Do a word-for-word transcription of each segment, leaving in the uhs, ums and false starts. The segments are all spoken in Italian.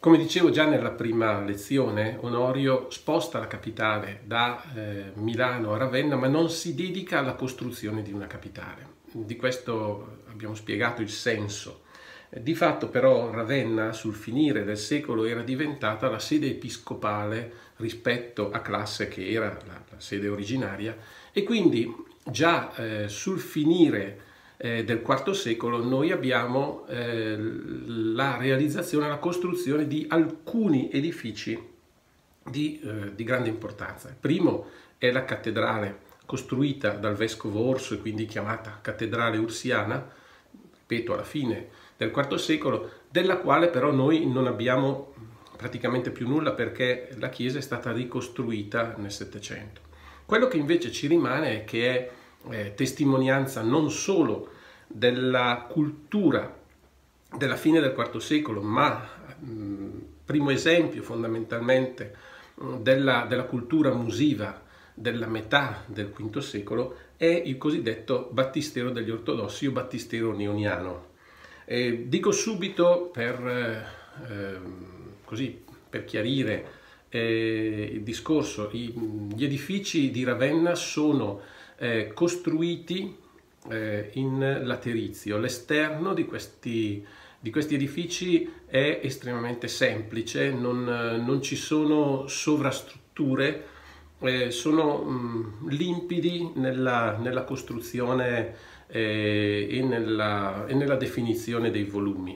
Come dicevo già nella prima lezione, Onorio sposta la capitale da eh, Milano a Ravenna, ma non si dedica alla costruzione di una capitale. Di questo abbiamo spiegato il senso. Di fatto però Ravenna sul finire del secolo era diventata la sede episcopale rispetto a Classe, che era la, la sede originaria, e quindi già eh, sul finire eh, del quarto secolo noi abbiamo eh, la realizzazione, la costruzione di alcuni edifici di, eh, di grande importanza. Il primo è la cattedrale costruita dal vescovo Orso e quindi chiamata cattedrale ursiana, ripeto, alla fine del quarto secolo, della quale però noi non abbiamo praticamente più nulla perché la chiesa è stata ricostruita nel Settecento. Quello che invece ci rimane è che è eh, testimonianza non solo della cultura della fine del quarto secolo, ma mh, primo esempio fondamentalmente mh, della, della cultura musiva della metà del quinto secolo è il cosiddetto battistero degli ortodossi o battistero neoniano. Eh, dico subito per, eh, così, per chiarire eh, il discorso, I, gli edifici di Ravenna sono eh, costruiti eh, in laterizio. L'esterno di questi, di questi edifici è estremamente semplice, non, non ci sono sovrastrutture, eh, sono mh, limpidi nella, nella costruzione eh, e, nella, e nella definizione dei volumi.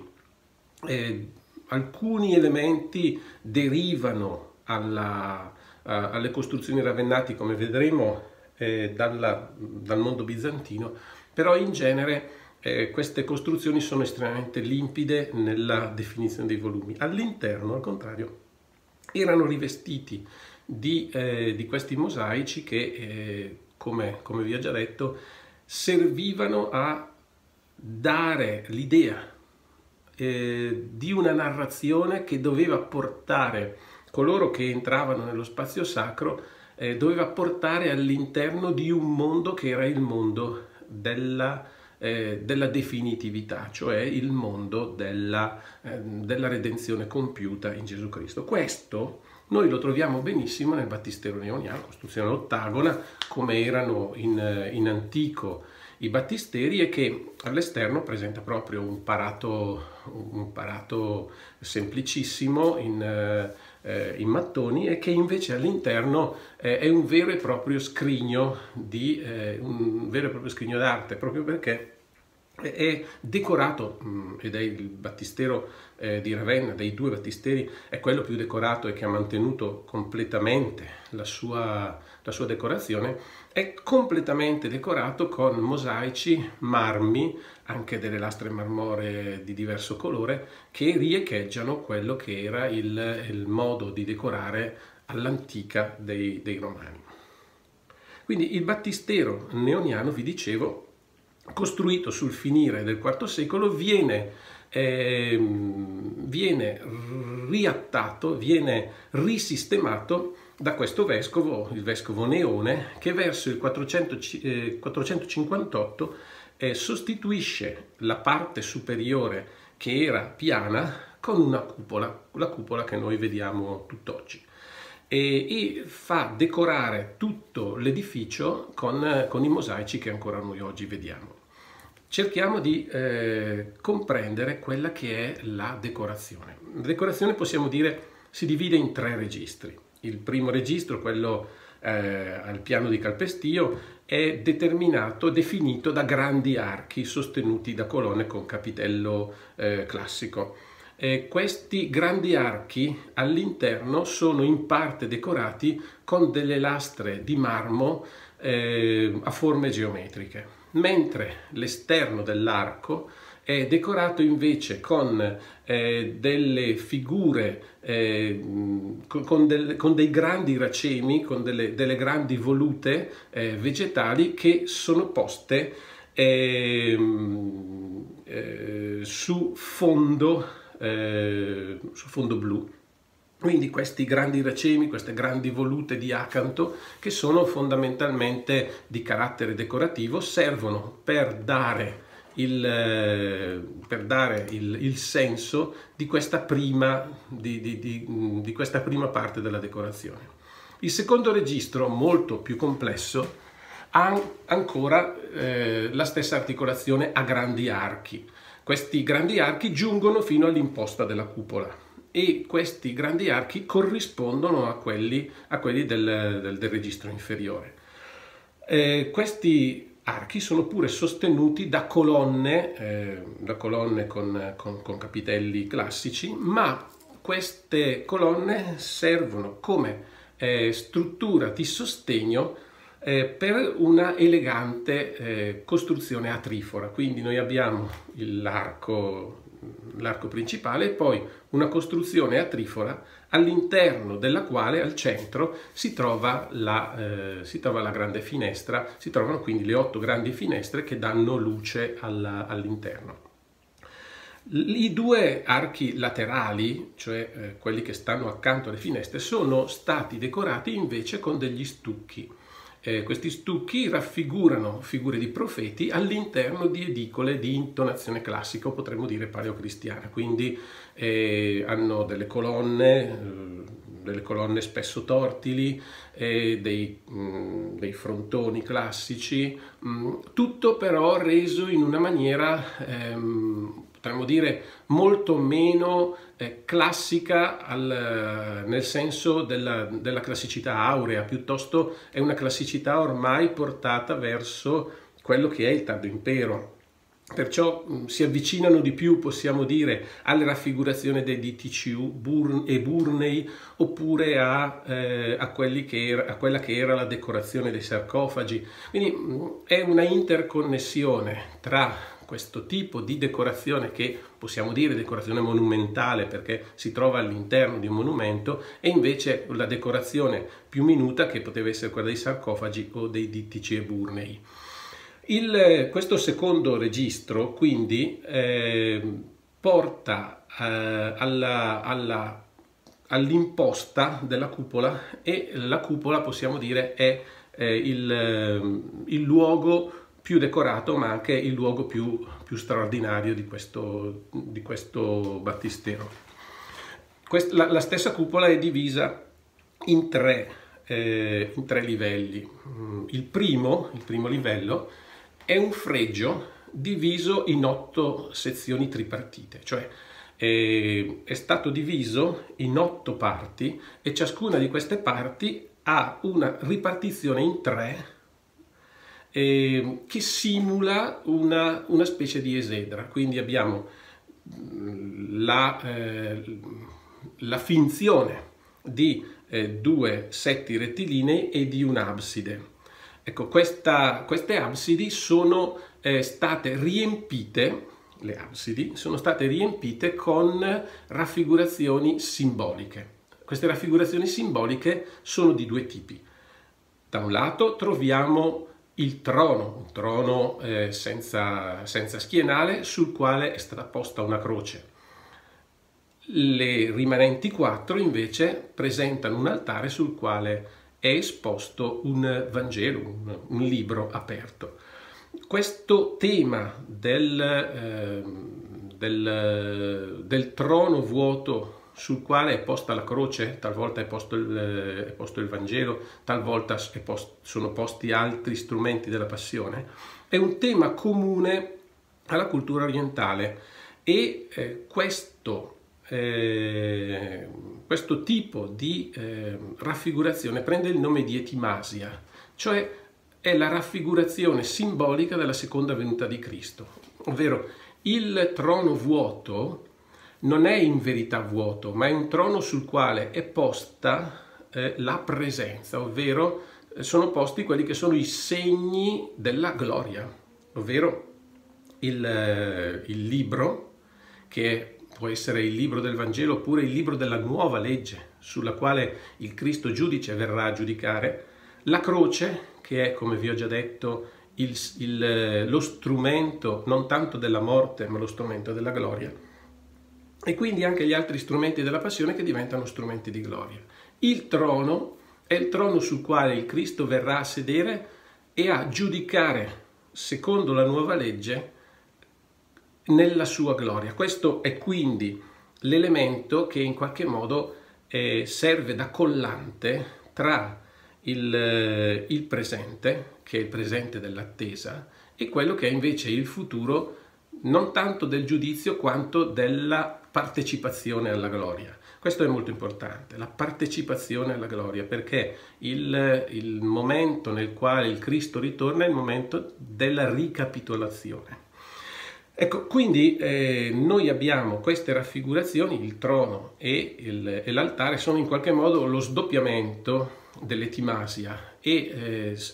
Eh, alcuni elementi derivano alla, a, alle costruzioni ravennate, come vedremo, eh, dalla, dal mondo bizantino, però in genere eh, queste costruzioni sono estremamente limpide nella definizione dei volumi. All'interno, al contrario, erano rivestiti di, eh, di questi mosaici che, eh, come, come vi ho già detto, servivano a dare l'idea eh, di una narrazione che doveva portare coloro che entravano nello spazio sacro, eh, doveva portare all'interno di un mondo che era il mondo della, eh, della definitività, cioè il mondo della, eh, della redenzione compiuta in Gesù Cristo. Questo noi lo troviamo benissimo nel battistero neoniano, costruzione ottagona, come erano in, in antico i battisteri, e che all'esterno presenta proprio un parato, un parato semplicissimo in, eh, in mattoni, e che invece all'interno eh, è un vero e proprio scrigno di eh, un vero e proprio scrigno d'arte, proprio perché è decorato, ed è il battistero eh, di Ravenna, dei due battisteri, è quello più decorato e che ha mantenuto completamente la sua, la sua decorazione. È completamente decorato con mosaici, marmi, anche delle lastre marmoree di diverso colore, che riecheggiano quello che era il, il modo di decorare all'antica dei, dei Romani. Quindi il battistero neoniano, vi dicevo, costruito sul finire del quarto secolo, viene, eh, viene riattato, viene risistemato da questo vescovo, il vescovo Neone, che verso il quattrocentocinquantotto eh, sostituisce la parte superiore, che era piana, con una cupola, la cupola che noi vediamo tutt'oggi. E, e fa decorare tutto l'edificio con, con i mosaici che ancora noi oggi vediamo. Cerchiamo di eh, comprendere quella che è la decorazione. La decorazione, possiamo dire, si divide in tre registri. Il primo registro, quello eh, al piano di calpestio, è determinato, definito da grandi archi sostenuti da colonne con capitello eh, classico. Eh, questi grandi archi all'interno sono in parte decorati con delle lastre di marmo eh, a forme geometriche, mentre l'esterno dell'arco è decorato invece con eh, delle figure, eh, con, del, con dei grandi racemi, con delle, delle grandi volute eh, vegetali che sono poste eh, eh, su fondo Eh, su fondo blu. Quindi questi grandi racemi, queste grandi volute di acanto, che sono fondamentalmente di carattere decorativo, servono per dare il, eh, per dare il, il senso di questa, prima, di, di, di, di questa prima parte della decorazione. Il secondo registro, molto più complesso, ha ancora eh, la stessa articolazione a grandi archi. Questi grandi archi giungono fino all'imposta della cupola e questi grandi archi corrispondono a quelli, a quelli del, del, del registro inferiore. Eh, questi archi sono pure sostenuti da colonne, eh, da colonne con, con, con capitelli classici, ma queste colonne servono come eh, struttura di sostegno eh, per una elegante eh, costruzione a trifora. Quindi noi abbiamo l'arco l'arco principale e poi una costruzione a trifora all'interno della quale al centro si trova, la, eh, si trova la grande finestra, si trovano quindi le otto grandi finestre che danno luce all'interno. I due archi laterali, cioè eh, quelli che stanno accanto alle finestre, sono stati decorati invece con degli stucchi. Eh, questi stucchi raffigurano figure di profeti all'interno di edicole di intonazione classica, o potremmo dire paleocristiana, quindi eh, hanno delle colonne, eh, delle colonne spesso tortili, eh, dei, mh, dei frontoni classici, mh, tutto però reso in una maniera, ehm, potremmo dire, molto meno eh, classica al, nel senso della, della classicità aurea, piuttosto è una classicità ormai portata verso quello che è il tardo impero. Perciò mh, si avvicinano di più, possiamo dire, alle raffigurazioni dei dittici e burnei, oppure a, eh, a, quelli che era, a quella che era la decorazione dei sarcofagi. Quindi mh, è una interconnessione tra questo tipo di decorazione, che possiamo dire decorazione monumentale perché si trova all'interno di un monumento, e invece la decorazione più minuta che poteva essere quella dei sarcofagi o dei dittici e burnei. Il, questo secondo registro quindi eh, porta eh, alla, alla, all'imposta della cupola, e la cupola, possiamo dire, è eh, il, il luogo più decorato, ma anche il luogo più, più straordinario di questo, di questo battistero. Quest, la, la stessa cupola è divisa in tre, eh, in tre livelli. Il primo, il primo livello è un fregio diviso in otto sezioni tripartite, cioè eh, è stato diviso in otto parti, e ciascuna di queste parti ha una ripartizione in tre Eh, che simula una, una specie di esedra. Quindi abbiamo la, eh, la finzione di eh, due setti rettilinei e di un'abside. Ecco, questa, queste absidi sono eh, state riempite, le absidi sono state riempite con raffigurazioni simboliche. Queste raffigurazioni simboliche sono di due tipi. Da un lato troviamo il trono, un trono eh, senza, senza schienale, sul quale è stata posta una croce. Le rimanenti quattro invece presentano un altare sul quale è esposto un Vangelo, un, un libro aperto. Questo tema del, eh, del, del trono vuoto sul quale è posta la croce, talvolta è posto il, è posto il Vangelo, talvolta è post, sono posti altri strumenti della passione, è un tema comune alla cultura orientale, e eh, questo, eh, questo tipo di eh, raffigurazione prende il nome di etimasia, cioè è la raffigurazione simbolica della seconda venuta di Cristo, ovvero il trono vuoto non è in verità vuoto, ma è un trono sul quale è posta eh, la presenza, ovvero eh, sono posti quelli che sono i segni della gloria, ovvero il, eh, il libro, che può essere il libro del Vangelo oppure il libro della nuova legge, sulla quale il Cristo giudice verrà a giudicare, la croce, che è, come vi ho già detto, il, il, lo strumento non tanto della morte, ma lo strumento della gloria, e quindi anche gli altri strumenti della passione che diventano strumenti di gloria. Il trono è il trono sul quale il Cristo verrà a sedere e a giudicare, secondo la nuova legge, nella sua gloria. Questo è quindi l'elemento che in qualche modo eh, serve da collante tra il, eh, il presente, che è il presente dell'attesa, e quello che è invece il futuro, non tanto del giudizio quanto della partecipazione alla gloria. Questo è molto importante, la partecipazione alla gloria, perché il, il momento nel quale il Cristo ritorna è il momento della ricapitolazione. Ecco, quindi eh, noi abbiamo queste raffigurazioni, il trono e, il, e l'altare sono in qualche modo lo sdoppiamento dell'etimasia e eh,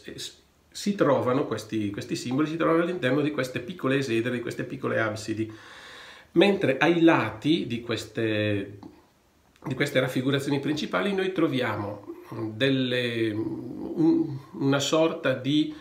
si trovano questi, questi simboli, si trovano all'interno di queste piccole esedere, di queste piccole absidi, mentre ai lati di queste, di queste raffigurazioni principali noi troviamo delle, un, una sorta di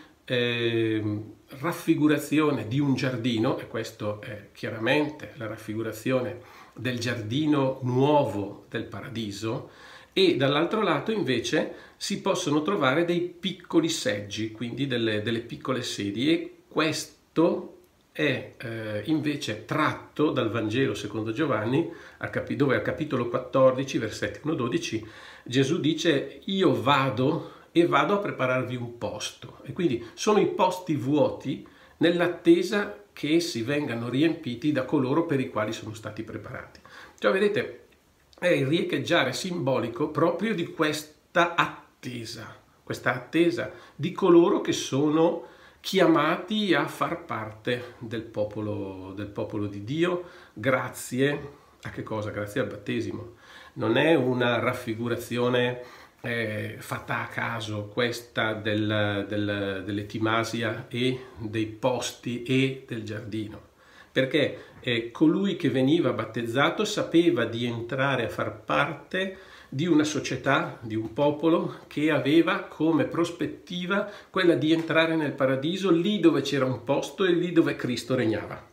eh, raffigurazione di un giardino, e questo è chiaramente la raffigurazione del giardino nuovo del paradiso, e dall'altro lato invece si possono trovare dei piccoli seggi, quindi delle, delle piccole sedie, e questo è eh, invece tratto dal Vangelo secondo Giovanni, dove al capitolo quattordici, versetti uno dodici, Gesù dice: io vado e vado a prepararvi un posto. E quindi sono i posti vuoti nell'attesa che essi vengano riempiti da coloro per i quali sono stati preparati. Cioè, vedete, è il riecheggiare simbolico proprio di questa attesa, questa attesa di coloro che sono chiamati a far parte del popolo, del popolo di Dio, grazie a che cosa? Grazie al battesimo. Non è una raffigurazione eh, fatta a caso questa del, del, dell'etimasia e dei posti e del giardino, perché eh, colui che veniva battezzato sapeva di entrare a far parte di una società, di un popolo che aveva come prospettiva quella di entrare nel paradiso, lì dove c'era un posto e lì dove Cristo regnava.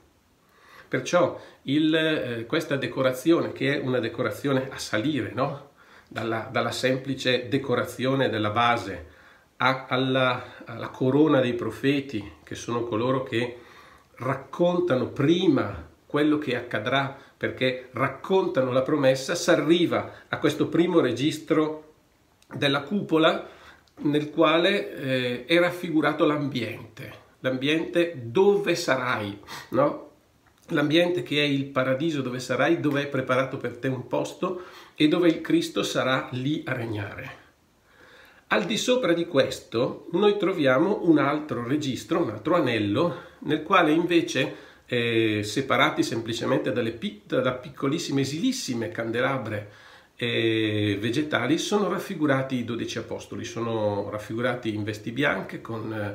Perciò il, eh, questa decorazione, che è una decorazione a salire, no? dalla, dalla semplice decorazione della base a, alla, alla corona dei profeti, che sono coloro che raccontano prima quello che accadrà, perché raccontano la promessa, si arriva a questo primo registro della cupola nel quale eh, è raffigurato l'ambiente, l'ambiente dove sarai, no? L'ambiente che è il paradiso dove sarai, dove è preparato per te un posto e dove il Cristo sarà lì a regnare. Al di sopra di questo noi troviamo un altro registro, un altro anello, nel quale invece Eh, separati semplicemente dalle da piccolissime, esilissime candelabre eh, vegetali, sono raffigurati i dodici apostoli, sono raffigurati in vesti bianche con eh,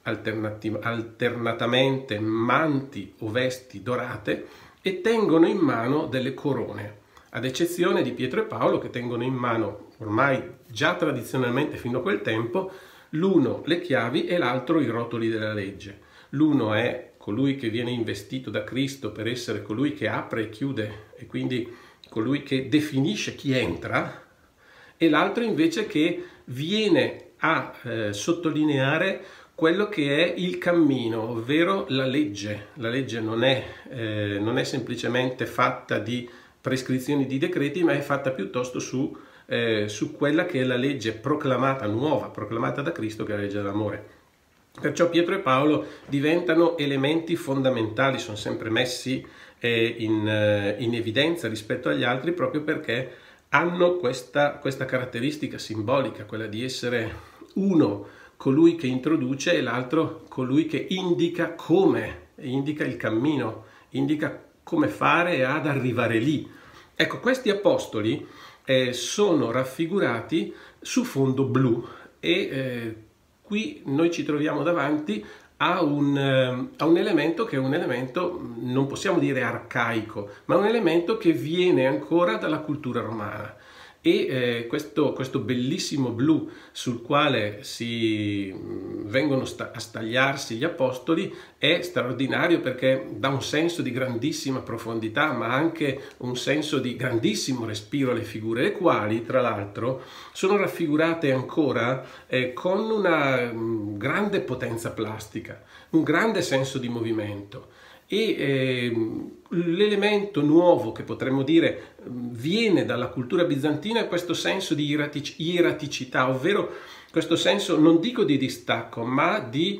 alternatamente manti o vesti dorate, e tengono in mano delle corone, ad eccezione di Pietro e Paolo, che tengono in mano, ormai già tradizionalmente fino a quel tempo, l'uno le chiavi e l'altro i rotoli della legge. L'uno è colui che viene investito da Cristo per essere colui che apre e chiude, e quindi colui che definisce chi entra, e l'altro invece che viene a eh, sottolineare quello che è il cammino, ovvero la legge. La legge non è, eh, non è semplicemente fatta di prescrizioni di decreti, ma è fatta piuttosto su, eh, su quella che è la legge proclamata, nuova, proclamata da Cristo, che è la legge dell'amore. Perciò Pietro e Paolo diventano elementi fondamentali, sono sempre messi eh, in, eh, in evidenza rispetto agli altri, proprio perché hanno questa, questa caratteristica simbolica, quella di essere uno colui che introduce e l'altro colui che indica come, indica il cammino, indica come fare ad arrivare lì. Ecco, questi apostoli eh, sono raffigurati su fondo blu e eh, qui noi ci troviamo davanti a un, a un elemento che è un elemento, non possiamo dire arcaico, ma un elemento che viene ancora dalla cultura romana. E eh, questo, questo bellissimo blu sul quale si vengono a stagliarsi gli apostoli è straordinario, perché dà un senso di grandissima profondità, ma anche un senso di grandissimo respiro alle figure, le quali tra l'altro sono raffigurate ancora eh, con una um, grande potenza plastica, un grande senso di movimento. E eh, l'elemento nuovo che potremmo dire viene dalla cultura bizantina è questo senso di ieratic- ieraticità, ovvero questo senso, non dico di distacco, ma di,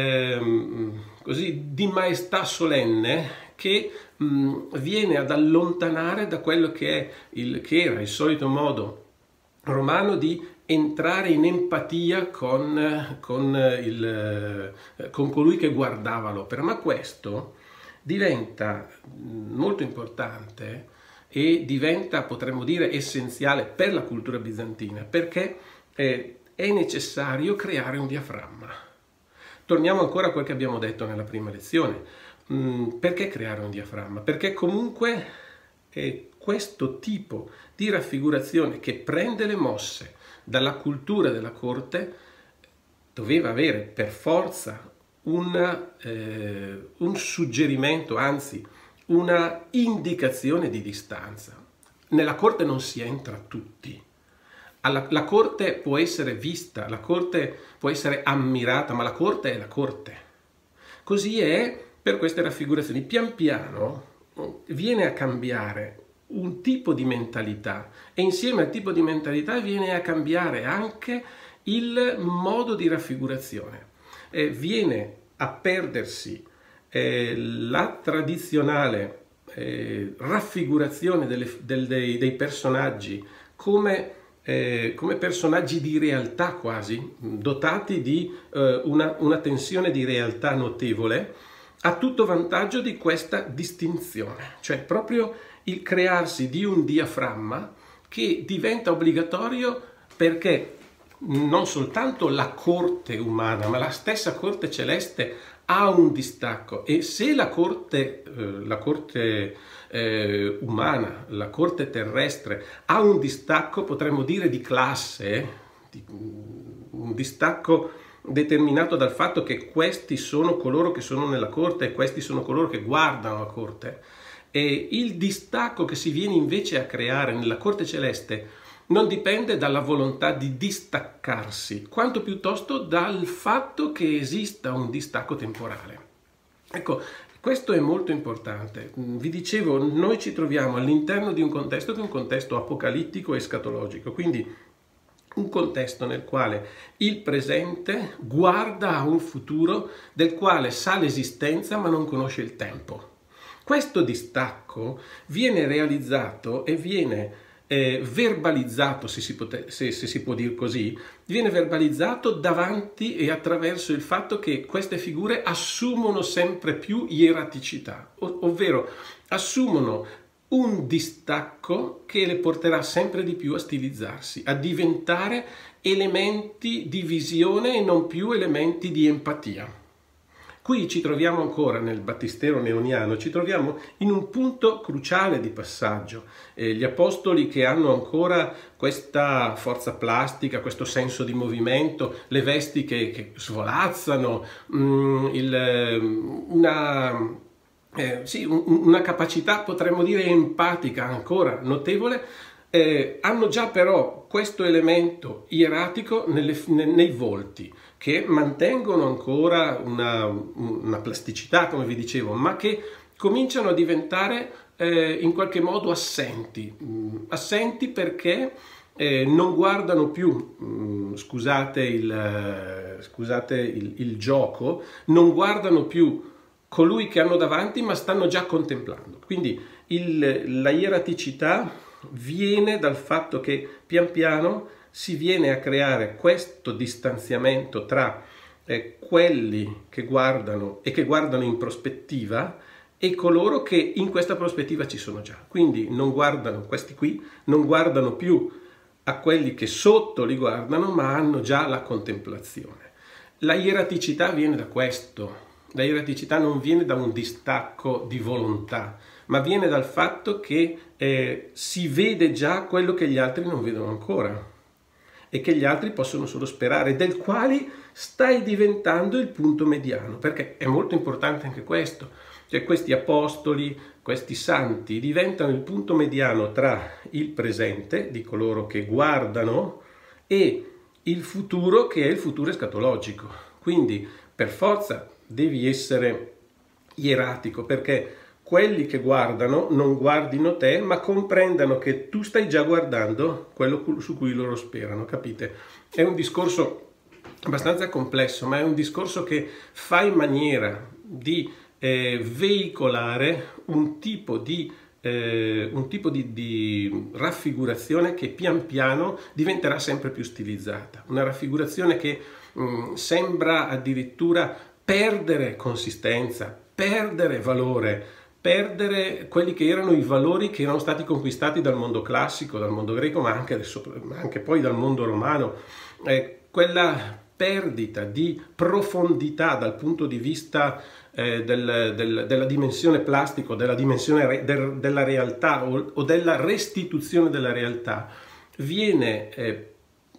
ehm, così, di maestà solenne che mh, viene ad allontanare da quello che, è il, che era il solito modo romano di entrare in empatia con, con, il, con colui che guardava l'opera. Ma questo diventa molto importante e diventa, potremmo dire, essenziale per la cultura bizantina, perché eh, è necessario creare un diaframma. Torniamo ancora a quel che abbiamo detto nella prima lezione. Mm, perché creare un diaframma? Perché comunque è questo tipo di raffigurazione che prende le mosse dalla cultura della corte doveva avere per forza una, eh, un suggerimento, anzi una indicazione di distanza. Nella corte non si entra tutti. Alla, la corte può essere vista, la corte può essere ammirata, ma la corte è la corte. Così è per queste raffigurazioni. Pian piano viene a cambiare un tipo di mentalità e insieme al tipo di mentalità viene a cambiare anche il modo di raffigurazione. Eh, viene a perdersi eh, la tradizionale eh, raffigurazione delle, del, dei, dei personaggi come, eh, come personaggi di realtà quasi, dotati di eh, una, una tensione di realtà notevole, a tutto vantaggio di questa distinzione, cioè proprio il crearsi di un diaframma che diventa obbligatorio perché non soltanto la corte umana, ma la stessa corte celeste ha un distacco, e se la corte, eh, la corte eh, umana, la corte terrestre ha un distacco, potremmo dire di classe, di, un distacco determinato dal fatto che questi sono coloro che sono nella corte e questi sono coloro che guardano la corte. E il distacco che si viene invece a creare nella corte celeste non dipende dalla volontà di distaccarsi, quanto piuttosto dal fatto che esista un distacco temporale. Ecco, questo è molto importante. Vi dicevo, noi ci troviamo all'interno di un contesto che è un contesto apocalittico e escatologico, quindi un contesto nel quale il presente guarda a un futuro del quale sa l'esistenza ma non conosce il tempo. Questo distacco viene realizzato e viene eh, verbalizzato, se si, pote- se, se si può dire così, viene verbalizzato davanti e attraverso il fatto che queste figure assumono sempre più ieraticità, ov- ovvero assumono un distacco che le porterà sempre di più a stilizzarsi, a diventare elementi di visione e non più elementi di empatia. Qui ci troviamo ancora nel battistero neoniano, ci troviamo in un punto cruciale di passaggio. Eh, gli apostoli che hanno ancora questa forza plastica, questo senso di movimento, le vesti che, che svolazzano, mh, il, una, eh, sì, un, una capacità, potremmo dire, empatica ancora notevole, eh, hanno già però questo elemento ieratico nelle, ne, nei volti, che mantengono ancora una, una plasticità, come vi dicevo, ma che cominciano a diventare eh, in qualche modo assenti. Mm, assenti perché eh, non guardano più, mm, scusate, il, eh, scusate il, il gioco, non guardano più colui che hanno davanti, ma stanno già contemplando. Quindi il, la ieraticità viene dal fatto che pian piano si viene a creare questo distanziamento tra eh, quelli che guardano e che guardano in prospettiva e coloro che in questa prospettiva ci sono già. Quindi non guardano, questi qui, non guardano più a quelli che sotto li guardano, ma hanno già la contemplazione. La ieraticità viene da questo. La ieraticità non viene da un distacco di volontà, ma viene dal fatto che eh, si vede già quello che gli altri non vedono ancora e che gli altri possono solo sperare, del quali stai diventando il punto mediano, perché è molto importante anche questo, cioè questi apostoli, questi santi diventano il punto mediano tra il presente di coloro che guardano e il futuro, che è il futuro escatologico. Quindi per forza devi essere ieratico, perché quelli che guardano non guardino te, ma comprendano che tu stai già guardando quello su cui loro sperano, capite? È un discorso abbastanza complesso, ma è un discorso che fa in maniera di eh, veicolare un tipo di Eh, un tipo di, di raffigurazione che pian piano diventerà sempre più stilizzata, una raffigurazione che mh, sembra addirittura perdere consistenza, perdere valore, perdere quelli che erano i valori che erano stati conquistati dal mondo classico, dal mondo greco, ma anche, adesso, ma anche poi dal mondo romano. Eh, quella perdita di profondità dal punto di vista eh, del, del, della dimensione plastica, della dimensione re, del, della realtà o, o della restituzione della realtà viene eh,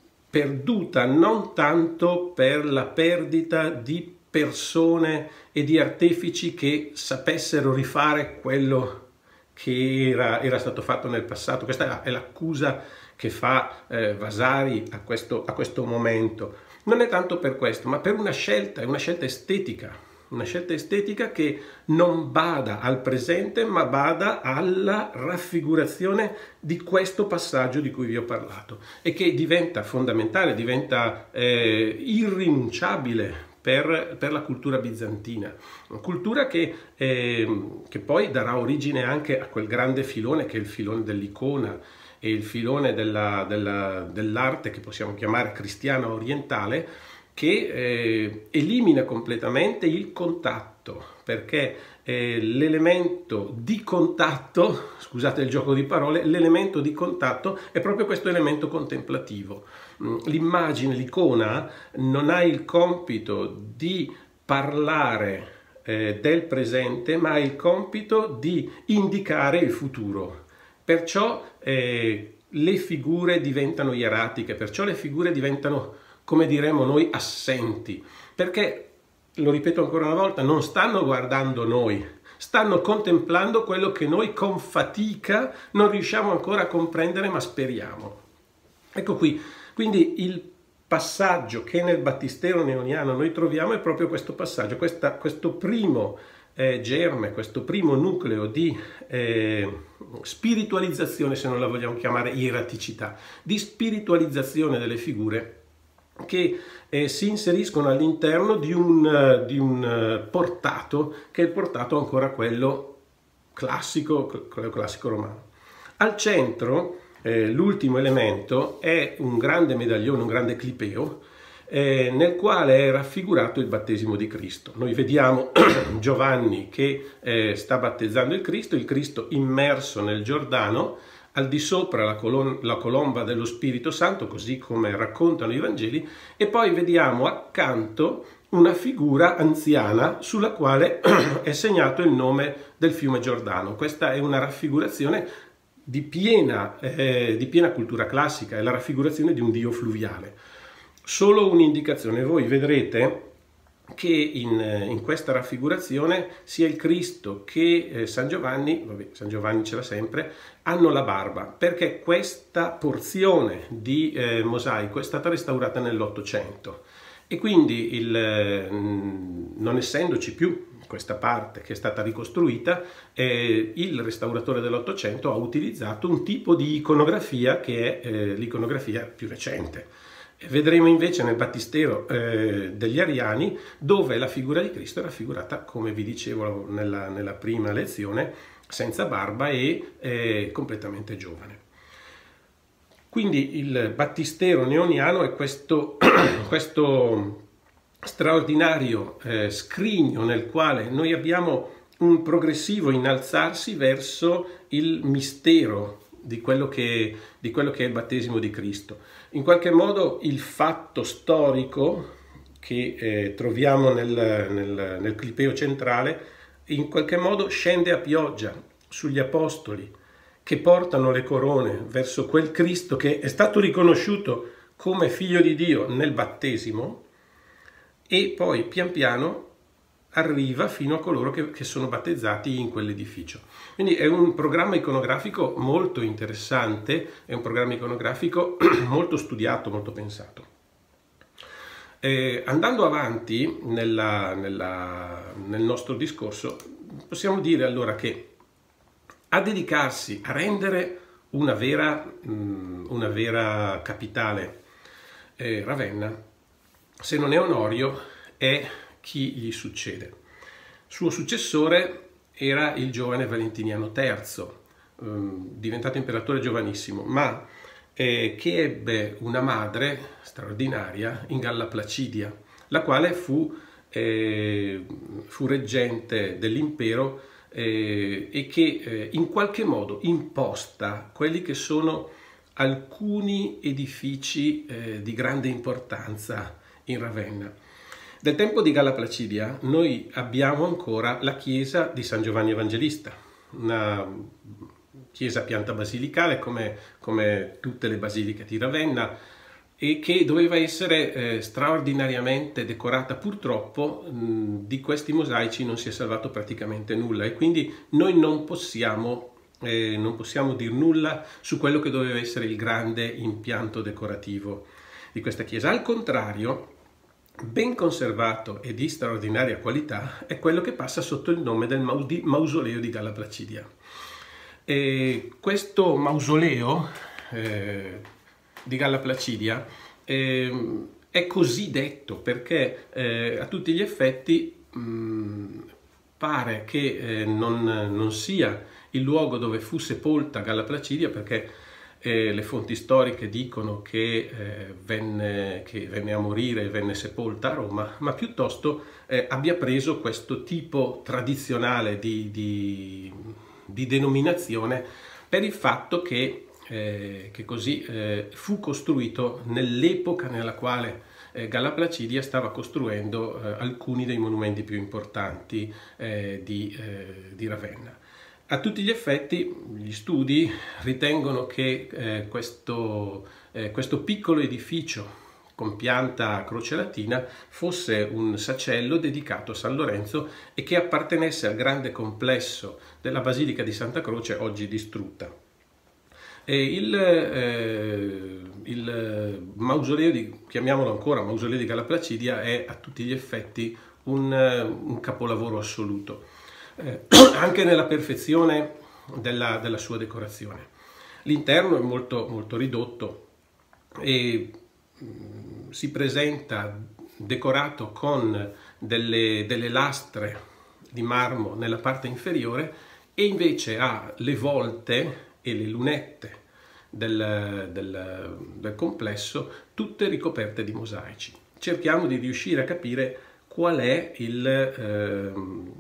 perduta non tanto per la perdita di persone e di artefici che sapessero rifare quello che era, era stato fatto nel passato. Questa è l'accusa che fa eh, Vasari a questo, a questo momento. Non è tanto per questo, ma per una scelta, è una scelta estetica, una scelta estetica che non bada al presente, ma bada alla raffigurazione di questo passaggio di cui vi ho parlato e che diventa fondamentale, diventa eh, irrinunciabile per, per la cultura bizantina, una cultura che, eh, che poi darà origine anche a quel grande filone che è il filone dell'icona e il filone della, della, dell'arte che possiamo chiamare cristiana orientale, che eh, elimina completamente il contatto, perché eh, l'elemento di contatto, scusate il gioco di parole, l'elemento di contatto è proprio questo elemento contemplativo. L'immagine, l'icona non ha il compito di parlare eh, del presente, ma ha il compito di indicare il futuro. Perciò eh, le figure diventano ieratiche, perciò le figure diventano, come diremmo noi, assenti, perché, lo ripeto ancora una volta, non stanno guardando noi, stanno contemplando quello che noi con fatica non riusciamo ancora a comprendere, ma speriamo. Ecco qui, quindi il passaggio che nel battistero neoniano noi troviamo è proprio questo passaggio, questa, questo primo eh, germe, questo primo nucleo di eh, spiritualizzazione, se non la vogliamo chiamare ieraticità, di spiritualizzazione delle figure che eh, si inseriscono all'interno di un, uh, di un uh, portato che è il portato ancora quello classico, quello classico romano. Al centro eh, l'ultimo elemento è un grande medaglione, un grande clipeo, eh, nel quale è raffigurato il battesimo di Cristo. Noi vediamo Giovanni che eh, sta battezzando il Cristo, il Cristo immerso nel Giordano, al di sopra la, colon la colomba dello Spirito Santo, così come raccontano i Vangeli, e poi vediamo accanto una figura anziana sulla quale è segnato il nome del fiume Giordano. Questa è una raffigurazione di piena, eh, di piena cultura classica, è la raffigurazione di un dio fluviale. Solo un'indicazione, voi vedrete che in, in questa raffigurazione sia il Cristo che eh, San Giovanni, vabbè, San Giovanni ce l'ha sempre, hanno la barba, perché questa porzione di eh, mosaico è stata restaurata nell'Ottocento e quindi il, eh, non essendoci più questa parte che è stata ricostruita, eh, il restauratore dell'Ottocento ha utilizzato un tipo di iconografia che è eh, l'iconografia più recente. Vedremo invece nel battistero eh, degli Ariani, dove la figura di Cristo è raffigurata, come vi dicevo nella, nella prima lezione, senza barba e eh, completamente giovane. Quindi il battistero neoniano è questo, questo straordinario eh, scrigno nel quale noi abbiamo un progressivo innalzarsi verso il mistero di quello che, di quello che è il battesimo di Cristo. In qualche modo il fatto storico che eh, troviamo nel, nel, nel clipeo centrale in qualche modo scende a pioggia sugli apostoli che portano le corone verso quel Cristo che è stato riconosciuto come figlio di Dio nel battesimo e poi pian piano arriva fino a coloro che, che sono battezzati in quell'edificio. Quindi è un programma iconografico molto interessante, è un programma iconografico molto studiato, molto pensato. Eh, andando avanti nella, nella, nel nostro discorso, possiamo dire allora che a dedicarsi a rendere una vera, mh, una vera capitale eh, Ravenna, se non è Onorio, è chi gli succede. Suo successore era il giovane Valentiniano terzo, ehm, diventato imperatore giovanissimo, ma eh, che ebbe una madre straordinaria in Galla Placidia, la quale fu, eh, fu reggente dell'impero eh, e che eh, in qualche modo imposta quelli che sono alcuni edifici eh, di grande importanza in Ravenna. Del tempo di Galla Placidia noi abbiamo ancora la chiesa di San Giovanni Evangelista, una chiesa a pianta basilicale come, come tutte le basiliche di Ravenna, e che doveva essere eh, straordinariamente decorata. Purtroppo mh, di questi mosaici non si è salvato praticamente nulla, e quindi noi non possiamo, eh, non possiamo dir nulla su quello che doveva essere il grande impianto decorativo di questa chiesa. Al contrario, ben conservato e di straordinaria qualità è quello che passa sotto il nome del mausoleo di Galla Placidia. E questo mausoleo eh, di Galla Placidia eh, è così detto perché eh, a tutti gli effetti mh, pare che eh, non, non sia il luogo dove fu sepolta Galla Placidia, perché eh, le fonti storiche dicono che, eh, venne, che venne a morire e venne sepolta a Roma, ma piuttosto eh, abbia preso questo tipo tradizionale di, di, di denominazione per il fatto che Eh, che così eh, fu costruito nell'epoca nella quale eh, Galla Placidia stava costruendo eh, alcuni dei monumenti più importanti eh, di, eh, di Ravenna. A tutti gli effetti gli studi ritengono che eh, questo, eh, questo piccolo edificio con pianta a croce latina fosse un sacello dedicato a San Lorenzo e che appartenesse al grande complesso della Basilica di Santa Croce, oggi distrutta. E il, eh, il mausoleo di, chiamiamolo ancora mausoleo di Galla Placidia, è a tutti gli effetti un, un capolavoro assoluto, eh, anche nella perfezione della, della sua decorazione. L'interno è molto, molto ridotto e mh, si presenta decorato con delle, delle lastre di marmo nella parte inferiore, e invece ha le volte e le lunette del, del, del complesso tutte ricoperte di mosaici. Cerchiamo di riuscire a capire qual è il, eh,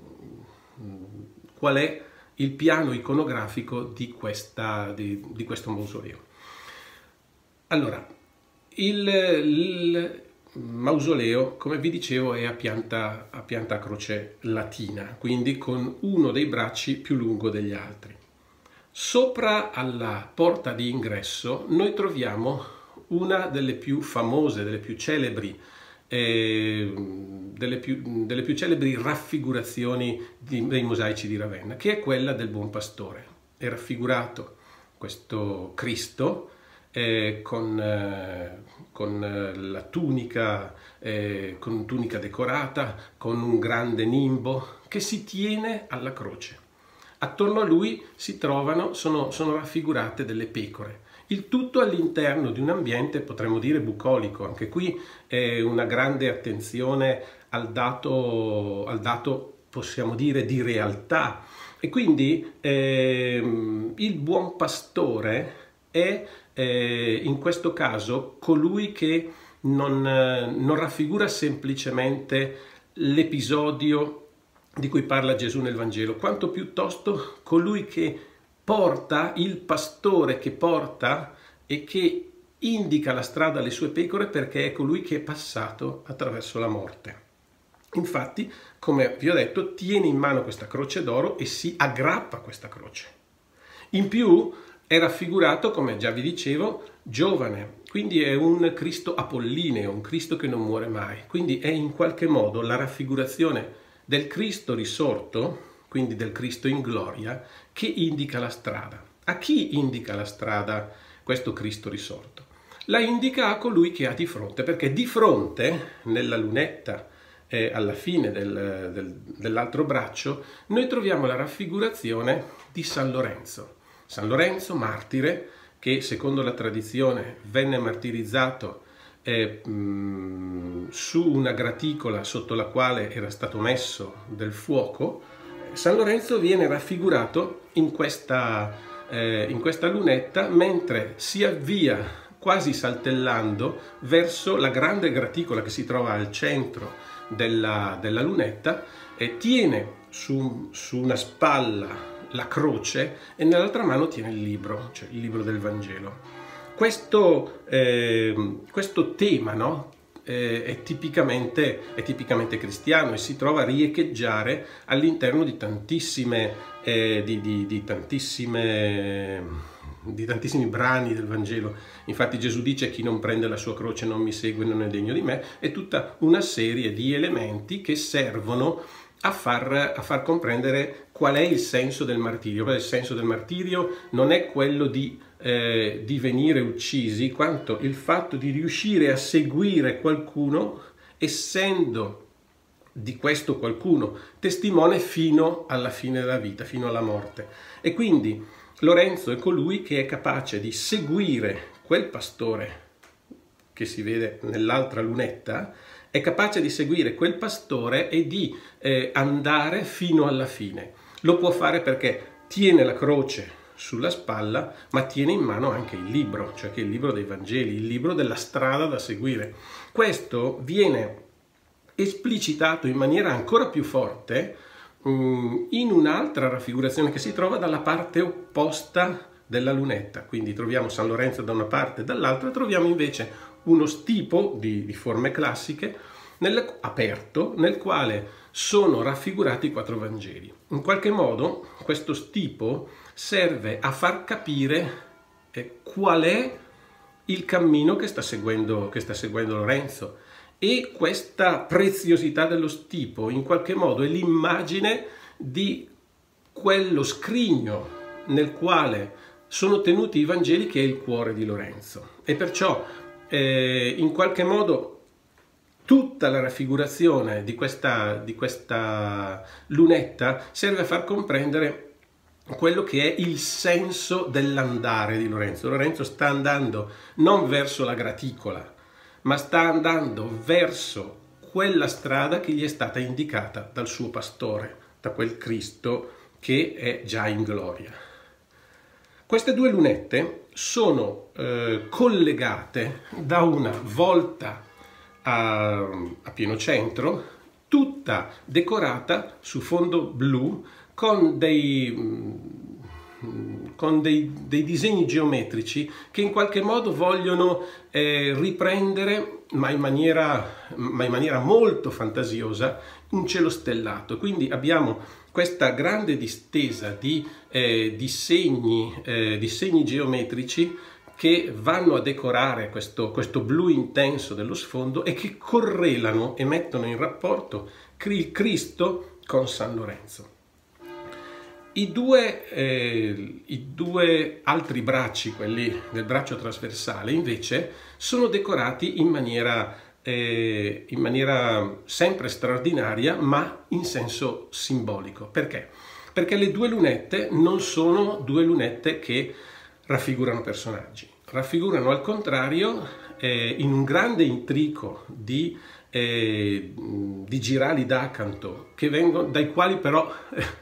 qual è il piano iconografico di, questa, di, di questo mausoleo. Allora, il, il mausoleo, come vi dicevo, è a pianta, a pianta a croce latina, quindi con uno dei bracci più lungo degli altri. Sopra alla porta di ingresso noi troviamo una delle più famose, delle più celebri, eh, delle, più, delle più celebri raffigurazioni di, dei mosaici di Ravenna, che è quella del Buon Pastore. È raffigurato questo Cristo eh, con, eh, con la tunica, eh, con tunica decorata, con un grande nimbo che si tiene alla croce. Attorno a lui si trovano, sono, sono raffigurate delle pecore. Il tutto all'interno di un ambiente, potremmo dire, bucolico. Anche qui è una grande attenzione al dato, al dato possiamo dire, di realtà. E quindi ehm, il buon pastore è eh, in questo caso colui che non, non raffigura semplicemente l'episodio di cui parla Gesù nel Vangelo, quanto piuttosto colui che porta, il pastore che porta e che indica la strada alle sue pecore, perché è colui che è passato attraverso la morte. Infatti, come vi ho detto, tiene in mano questa croce d'oro e si aggrappa a questa croce. In più è raffigurato, come già vi dicevo, giovane, quindi è un Cristo apollineo, un Cristo che non muore mai, quindi è in qualche modo la raffigurazione del Cristo risorto, quindi del Cristo in gloria, che indica la strada. A chi indica la strada questo Cristo risorto? la indica a colui che ha di fronte, perché di fronte, nella lunetta, eh, alla fine del, del, dell'altro braccio, noi troviamo la raffigurazione di San Lorenzo. San Lorenzo, martire, che secondo la tradizione venne martirizzato eh, mh, su una graticola sotto la quale era stato messo del fuoco. San Lorenzo viene raffigurato in questa, eh, in questa lunetta mentre si avvia quasi saltellando verso la grande graticola che si trova al centro della, della lunetta, e tiene su, su una spalla la croce e nell'altra mano tiene il libro, cioè il libro del Vangelo. Questo, eh, questo tema, no? eh, è, tipicamente, è tipicamente cristiano e si trova a riecheggiare all'interno di tantissime, eh, di, di, di tantissime di tantissimi brani del Vangelo. Infatti Gesù dice: chi non prende la sua croce non mi segue, non è degno di me. È tutta una serie di elementi che servono a far, a far comprendere qual è il senso del martirio. Il senso del martirio non è quello di, eh, di venire uccisi, quanto il fatto di riuscire a seguire qualcuno, essendo di questo qualcuno testimone fino alla fine della vita, fino alla morte. E quindi Lorenzo è colui che è capace di seguire quel pastore che si vede nell'altra lunetta, è capace di seguire quel pastore e di eh, andare fino alla fine. Lo può fare perché tiene la croce sulla spalla, ma tiene in mano anche il libro, cioè che è il libro dei Vangeli, il libro della strada da seguire. Questo viene esplicitato in maniera ancora più forte in un'altra raffigurazione che si trova dalla parte opposta della lunetta. Quindi troviamo San Lorenzo da una parte e dall'altra, troviamo invece uno stipo di, di forme classiche nel, aperto, nel quale sono raffigurati i quattro Vangeli. In qualche modo questo stipo serve a far capire eh, qual è il cammino che sta seguendo, che sta seguendo Lorenzo. E questa preziosità dello stipo in qualche modo è l'immagine di quello scrigno nel quale sono tenuti i Vangeli, che è il cuore di Lorenzo. E perciò eh, in qualche modo tutta la raffigurazione di questa, di questa lunetta serve a far comprendere quello che è il senso dell'andare di Lorenzo. Lorenzo sta andando non verso la graticola, ma sta andando verso quella strada che gli è stata indicata dal suo pastore, da quel Cristo che è già in gloria. Queste due lunette sono eh, collegate da una volta a, a pieno centro, tutta decorata su fondo blu con dei... con dei, dei disegni geometrici che in qualche modo vogliono eh, riprendere, ma in, maniera, ma in maniera molto fantasiosa, un cielo stellato. Quindi abbiamo questa grande distesa di, eh, di, segni, eh, di segni geometrici che vanno a decorare questo, questo blu intenso dello sfondo e che correlano e mettono in rapporto il Cristo con San Lorenzo. I due, eh, I due altri bracci, quelli del braccio trasversale, invece, sono decorati in maniera, eh, in maniera sempre straordinaria, ma in senso simbolico. Perché? Perché le due lunette non sono due lunette che raffigurano personaggi. Raffigurano al contrario, eh, in un grande intrico di, eh, di girali d'acanto, che vengono, dai quali però...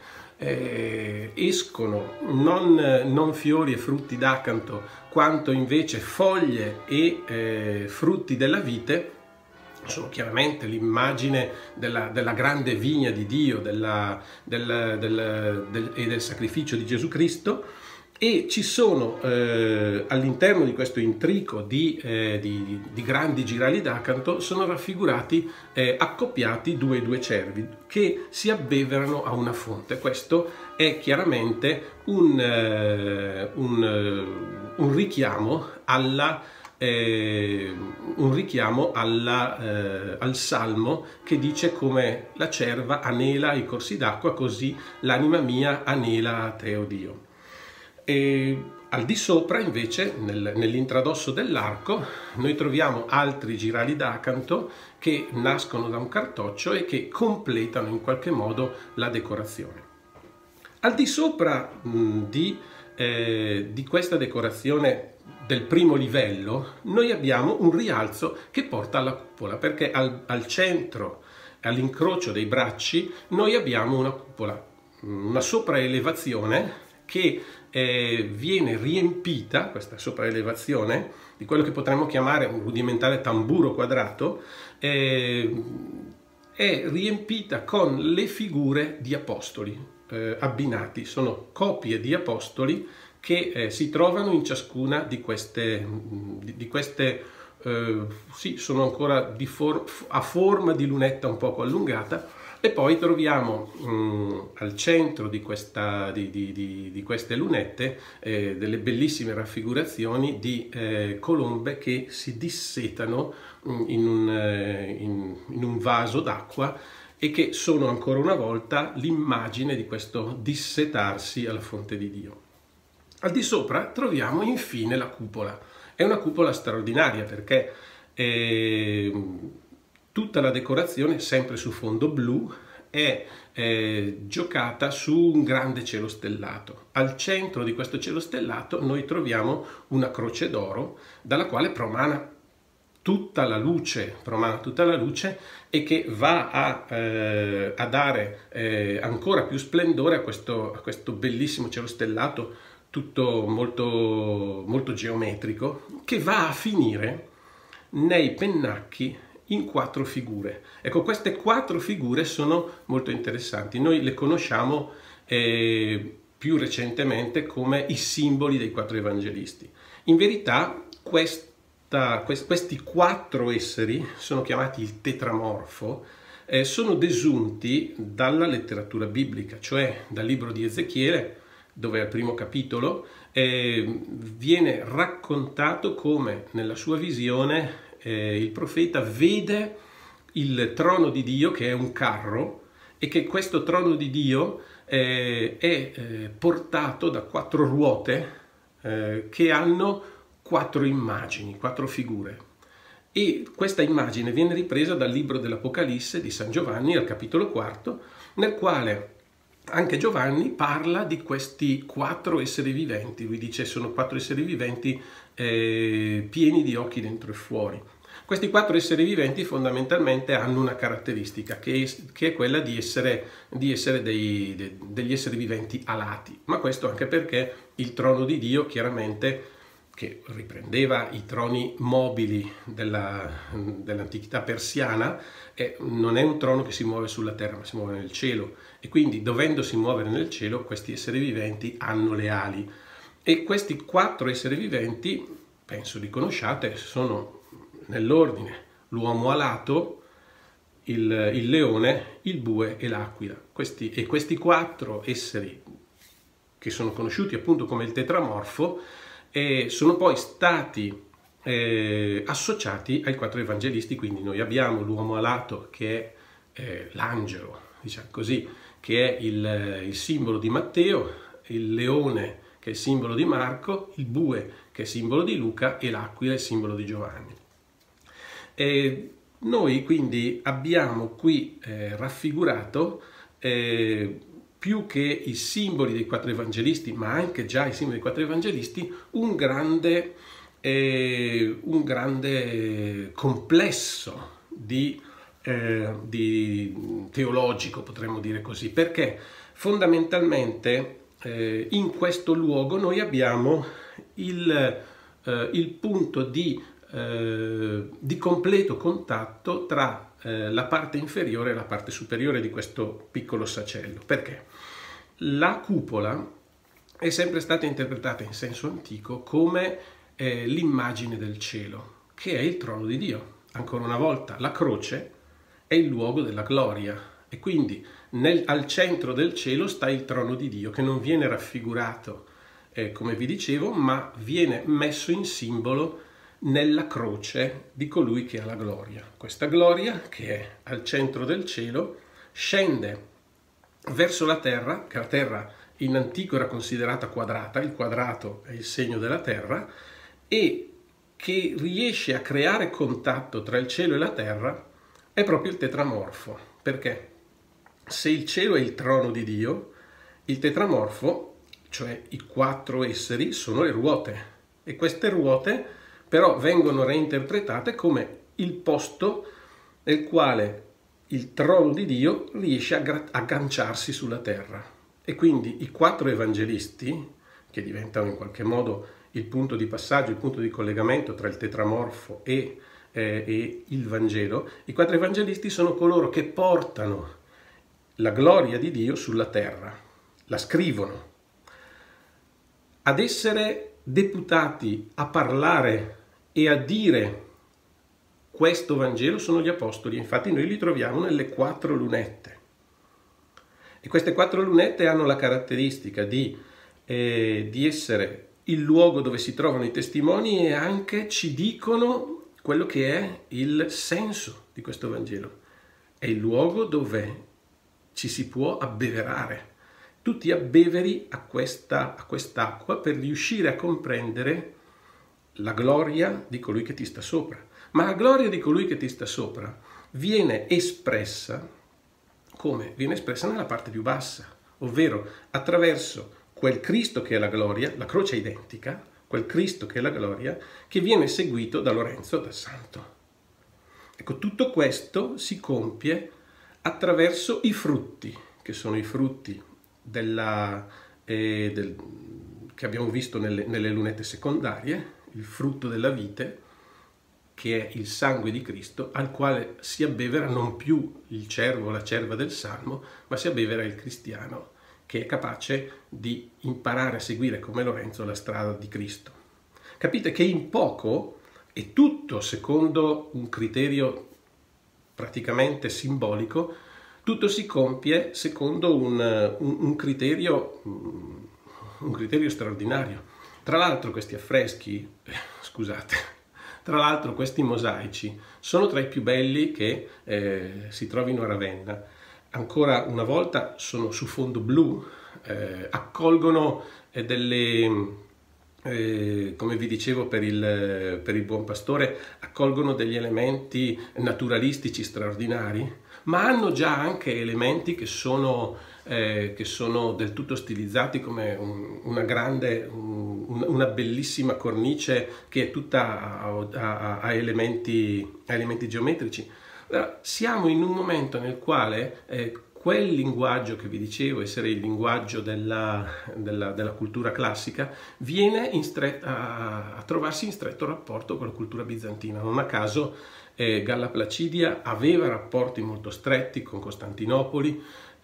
Eh, escono non, non fiori e frutti d'acanto, quanto invece foglie e eh, frutti della vite. Sono chiaramente l'immagine della, della grande vigna di Dio della, del, del, del, e del sacrificio di Gesù Cristo, e ci sono eh, all'interno di questo intrico di, eh, di, di grandi girali d'acanto sono raffigurati eh, accoppiati due due cervi che si abbeverano a una fonte. Questo è chiaramente un, eh, un, un richiamo alla eh, un richiamo alla, eh, al salmo che dice: come la cerva anela ai corsi d'acqua, così l'anima mia anela a te, o Dio. E Al di sopra invece, nel, nell'intradosso dell'arco, noi troviamo altri girali d'acanto che nascono da un cartoccio e che completano in qualche modo la decorazione. Al di sopra mh, di, eh, di questa decorazione del primo livello, noi abbiamo un rialzo che porta alla cupola, perché al, al centro, all'incrocio dei bracci, noi abbiamo una cupola, una sopraelevazione che eh, viene riempita, questa sopraelevazione, di quello che potremmo chiamare un rudimentale tamburo quadrato, eh, è riempita con le figure di apostoli eh, abbinati. Sono copie di apostoli che eh, si trovano in ciascuna di queste, di, di queste eh, sì, sono ancora di for a forma di lunetta un poco allungata. E poi troviamo mh, al centro di, questa, di, di, di, di queste lunette eh, delle bellissime raffigurazioni di eh, colombe che si dissetano mh, in, un, eh, in, in un vaso d'acqua e che sono ancora una volta l'immagine di questo dissetarsi alla fonte di Dio. Al di sopra troviamo infine la cupola. È una cupola straordinaria perché eh, tutta la decorazione, sempre su fondo blu, è eh, giocata su un grande cielo stellato. Al centro di questo cielo stellato noi troviamo una croce d'oro dalla quale promana tutta la luce, promana tutta la luce e che va a, eh, a dare eh, ancora più splendore a questo, a questo bellissimo cielo stellato, tutto molto, molto geometrico, che va a finire nei pennacchi in quattro figure. Ecco, queste quattro figure sono molto interessanti. Noi le conosciamo eh, più recentemente come i simboli dei quattro evangelisti. In verità questa, quest, questi quattro esseri sono chiamati il tetramorfo, eh, sono desunti dalla letteratura biblica, cioè dal libro di Ezechiele, dove al primo capitolo eh, viene raccontato come nella sua visione Eh, il profeta vede il trono di Dio che è un carro e che questo trono di Dio eh, è eh, portato da quattro ruote eh, che hanno quattro immagini, quattro figure. E questa immagine viene ripresa dal libro dell'Apocalisse di San Giovanni al capitolo quarto, nel quale anche Giovanni parla di questi quattro esseri viventi. Lui dice sono quattro esseri viventi eh, pieni di occhi dentro e fuori. Questi quattro esseri viventi fondamentalmente hanno una caratteristica che è, che è quella di essere, di essere dei, de, degli esseri viventi alati, ma questo anche perché il trono di Dio chiaramente, che riprendeva i troni mobili della, dell'antichità persiana, eh, non è un trono che si muove sulla terra ma si muove nel cielo, e quindi dovendosi muovere nel cielo questi esseri viventi hanno le ali. E questi quattro esseri viventi, penso li conosciate, sono nell'ordine l'uomo alato, il, il leone, il bue e l'aquila. Questi, e questi quattro esseri, che sono conosciuti appunto come il tetramorfo, eh, sono poi stati eh, associati ai quattro evangelisti. Quindi noi abbiamo l'uomo alato che è eh, l'angelo, diciamo così, che è il, il simbolo di Matteo, il leone che è il simbolo di Marco, il bue che è il simbolo di Luca e l'aquila è il simbolo di Giovanni. E noi quindi abbiamo qui eh, raffigurato eh, più che i simboli dei quattro evangelisti, ma anche già i simboli dei quattro evangelisti, un grande, eh, un grande complesso di, eh, di teologico, potremmo dire così, perché fondamentalmente eh, in questo luogo noi abbiamo il, eh, il punto di, eh, di completo contatto tra la parte inferiore e la parte superiore di questo piccolo sacello. Perché? La cupola è sempre stata interpretata in senso antico come eh, l'immagine del cielo, che è il trono di Dio. Ancora una volta, la croce è il luogo della gloria e quindi nel, al centro del cielo sta il trono di Dio, che non viene raffigurato, eh, come vi dicevo, ma viene messo in simbolo nella croce di colui che ha la gloria. Questa gloria, che è al centro del cielo, scende verso la terra, che la terra in antico era considerata quadrata, il quadrato è il segno della terra, e che riesce a creare contatto tra il cielo e la terra è proprio il tetramorfo. Perché? Se il cielo è il trono di Dio, il tetramorfo, cioè i quattro esseri, sono le ruote, e queste ruote però vengono reinterpretate come il posto nel quale il trono di Dio riesce a agganciarsi sulla terra. E quindi i quattro evangelisti, che diventano in qualche modo il punto di passaggio, il punto di collegamento tra il tetramorfo e, eh, e il Vangelo, i quattro evangelisti sono coloro che portano la gloria di Dio sulla terra, la scrivono. Ad essere deputati a parlare e a dire questo Vangelo sono gli apostoli, infatti noi li troviamo nelle quattro lunette. E queste quattro lunette hanno la caratteristica di, eh, di essere il luogo dove si trovano i testimoni, e anche ci dicono quello che è il senso di questo Vangelo. È il luogo dove ci si può abbeverare. Tu ti abbeveri a questa, a quest'acqua per riuscire a comprendere la gloria di colui che ti sta sopra. Ma la gloria di colui che ti sta sopra viene espressa come? Viene espressa nella parte più bassa, ovvero attraverso quel Cristo che è la gloria, la croce è identica, quel Cristo che è la gloria, che viene seguito da Lorenzo, da Santo. Ecco, tutto questo si compie attraverso i frutti, che sono i frutti della, eh, del, che abbiamo visto nelle, nelle lunette secondarie, il frutto della vite, che è il sangue di Cristo, al quale si abbevera non più il cervo o la cerva del Salmo, ma si abbevera il cristiano, che è capace di imparare a seguire come Lorenzo la strada di Cristo. Capite che in poco, e tutto secondo un criterio praticamente simbolico, tutto si compie secondo un, un, un, criterio, un criterio straordinario. Tra l'altro questi affreschi, eh, scusate, tra l'altro questi mosaici sono tra i più belli che eh, si trovino a Ravenna. Ancora una volta sono su fondo blu, eh, accolgono eh, delle, eh, come vi dicevo per il, per il Buon Pastore, accolgono degli elementi naturalistici straordinari, ma hanno già anche elementi che sono, eh, che sono del tutto stilizzati, come un, una grande, un, una bellissima cornice che è tutta a, a, a, elementi, a elementi geometrici. Allora, siamo in un momento nel quale eh, quel linguaggio che vi dicevo essere il linguaggio della, della, della cultura classica viene in stret- a, a trovarsi in stretto rapporto con la cultura bizantina. Non a caso eh, Galla Placidia aveva rapporti molto stretti con Costantinopoli,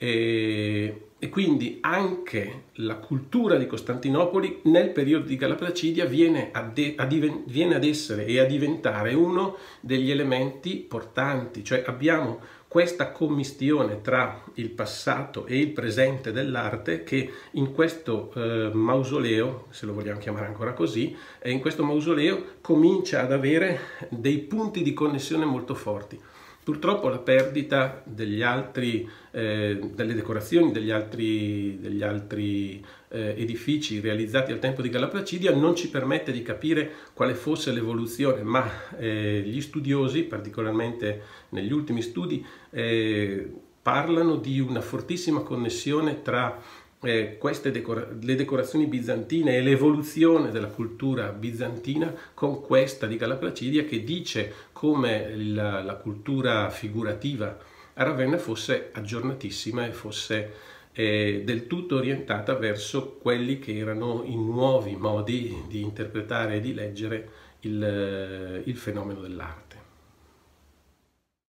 e, e quindi anche la cultura di Costantinopoli nel periodo di Galla Placidia viene, a de, a diven, viene ad essere e a diventare uno degli elementi portanti, cioè abbiamo questa commistione tra il passato e il presente dell'arte che in questo eh, mausoleo, se lo vogliamo chiamare ancora così, eh, in questo mausoleo comincia ad avere dei punti di connessione molto forti. Purtroppo la perdita degli altri, eh, delle decorazioni degli altri, degli altri eh, edifici realizzati al tempo di Galla Placidia non ci permette di capire quale fosse l'evoluzione, ma eh, gli studiosi, particolarmente negli ultimi studi, eh, parlano di una fortissima connessione tra Eh, queste decora- le decorazioni bizantine e l'evoluzione della cultura bizantina con questa di Galla Placidia, che dice come la, la cultura figurativa a Ravenna fosse aggiornatissima e fosse eh, del tutto orientata verso quelli che erano i nuovi modi di interpretare e di leggere il, il fenomeno dell'arte.